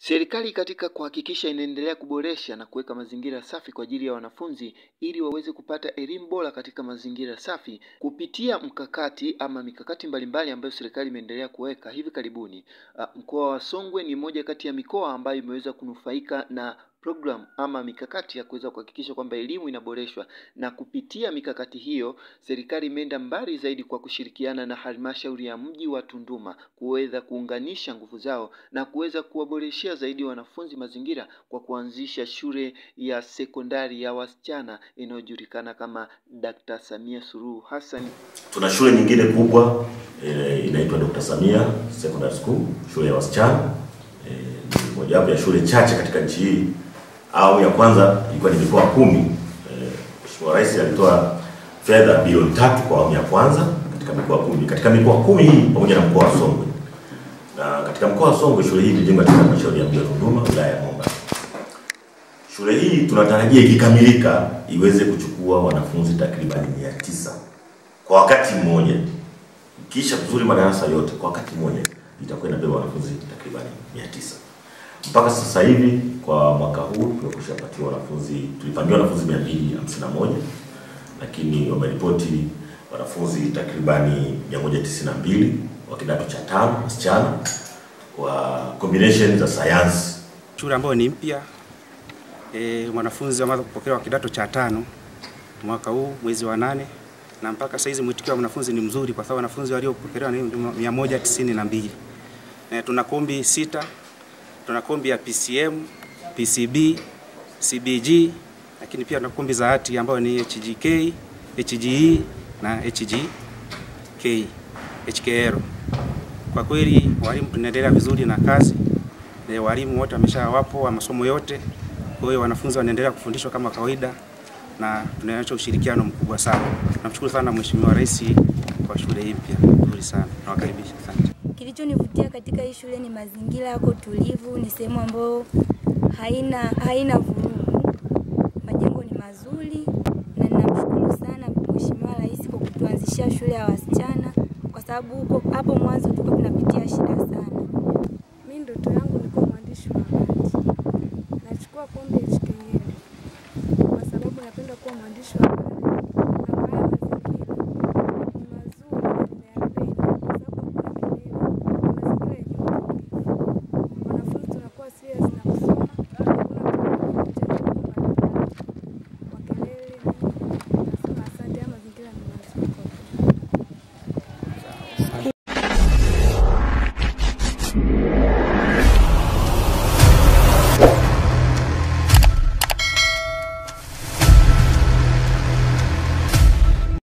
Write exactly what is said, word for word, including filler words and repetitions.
Serikali katika kuhakikisha inaendelea kuboresha na kuweka mazingira safi kwa ajili ya wanafunzi ili waweze kupata elimu bora katika mazingira safi kupitia mkakati ama mikakati mbalimbali ambayo serikali imeendelea kuweka hivi karibuni. Mkoa wa Songwe ni moja kati ya mikoa ambayo imeweza kunufaika na program ama mikakati ya kuweza kuhakikisha kwamba elimu inaboreshwa, na kupitia mikakati hiyo serikali imeenda mbali zaidi kwa kushirikiana na halmashauri ya mji wa Tunduma kuweza kuunganisha nguvu zao na kuweza kuwaboreshia zaidi wanafunzi mazingira kwa kuanzisha shule ya sekondari ya wasichana inayojulikana kama Doctor Samia Suluhu Hassan. Tuna shule nyingine kubwa e, inaitwa Doctor Samia Secondary School, shule ya wasichana. E, ni mojawapo ya shule chache katika nchi hii. Au ya kwanza ilikuwa ni mikoa kumi. E, Mheshimiwa Rais alitoa fedha bilioni tatu kwa awamu ya kwanza katika mikoa kumi. Katika mikoa kumi hii pamoja na mkoa wa Songwe. Na katika mkoa wa Songwe shule hii imejengwa katika halmashauri ya mji wa Tunduma, wilaya ya Momba. Shule hii tunatarajia ikikamilika iweze kuchukua wanafunzi takriban mia tisa kwa wakati mmoja. Kisha kuzuri madarasa yote kwa wakati mmoja itakuwa inabeba wanafunzi takriban mia tisa. Mpaka sasa hivi kwa mwaka huu tumekushapatiwa wanafunzi, tulipangiwa wanafunzi mia mbili hamsini na moja, lakini wameripoti wanafunzi takribani mia moja tisini na mbili wa kidato cha tano wasichana wa combination za science. Shule ambayo ni mpya, e, wanafunzi wameanza kupokelewa wa kidato cha tano mwaka huu mwezi wa nane, na mpaka sasa hizi mwitikio wa wanafunzi ni mzuri kwa sababu wanafunzi waliopokelewa ni mia moja tisini na mbili. E, tuna kombi sita, tuna kombi ya P C M, P C B, C B G, lakini pia tuna kombi za hati ambayo ni H G K, H G E na H G K, H K L. Kwa kweli walimu tunaendelea vizuri na kazi. E, walimu wote wameshawapo wa masomo yote. Kwa hiyo wanafunzi wanaendelea kufundishwa kama kawaida na tunaonyesha ushirikiano mkubwa sana. Namshukuru sana Mheshimiwa Rais kwa shule hii mpya nzuri sana. Nawakaribisha sana. Kilichonivutia katika hii shule ni mazingira yako tulivu, ni sehemu ambayo haina haina vurugu. Majengo ni mazuri na ninamshukuru sana Mheshimiwa Rais kwa kutuanzishia shule ya wasichana kwa sababu huko hapo mwanzo tulikuwa tunapitia shida sana. Mimi ndoto